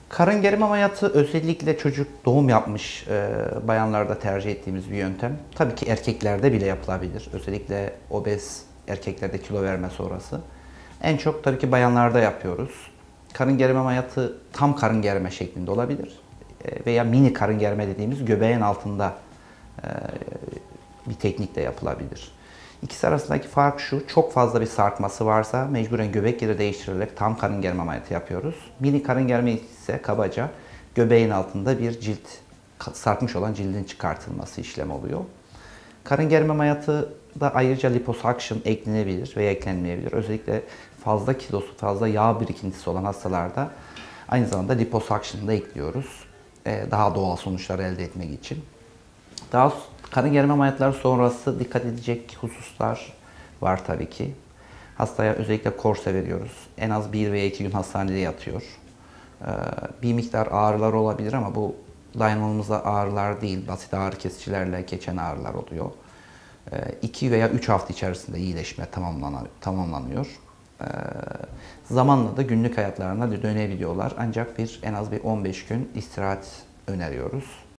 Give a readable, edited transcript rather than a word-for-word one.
Karın germe ameliyatı özellikle çocuk doğum yapmış bayanlarda tercih ettiğimiz bir yöntem. Tabii ki erkeklerde bile yapılabilir. Özellikle obez erkeklerde kilo verme sonrası. En çok tabii ki bayanlarda yapıyoruz. Karın germe ameliyatı tam karın germe şeklinde olabilir. Veya mini karın germe dediğimiz göbeğin altında e, bir teknikle yapılabilir. İkisi arasındaki fark şu, çok fazla bir sarkması varsa mecburen göbek yeri değiştirilerek tam karın germe ameliyatı yapıyoruz. Mini karın germe ise kabaca göbeğin altında bir cilt, sarkmış olan cildin çıkartılması işlem oluyor. Karın germe ameliyatı da ayrıca liposuction eklenebilir veya eklenmeyebilir. Özellikle fazla kilosu, fazla yağ birikintisi olan hastalarda aynı zamanda liposuction'ı da ekliyoruz. Daha doğal sonuçlar elde etmek için. Daha karın germe ameliyatları sonrası dikkat edecek hususlar var tabii ki. Hastaya özellikle korse veriyoruz. En az 1 veya 2 gün hastanede yatıyor. Bir miktar ağrılar olabilir ama bu dayanmamıza ağrılar değil, basit ağrı kesicilerle geçen ağrılar oluyor. 2 veya 3 hafta içerisinde iyileşme tamamlanıyor. Zamanla da günlük hayatlarına dönebiliyorlar. Ancak en az bir 15 gün istirahat öneriyoruz.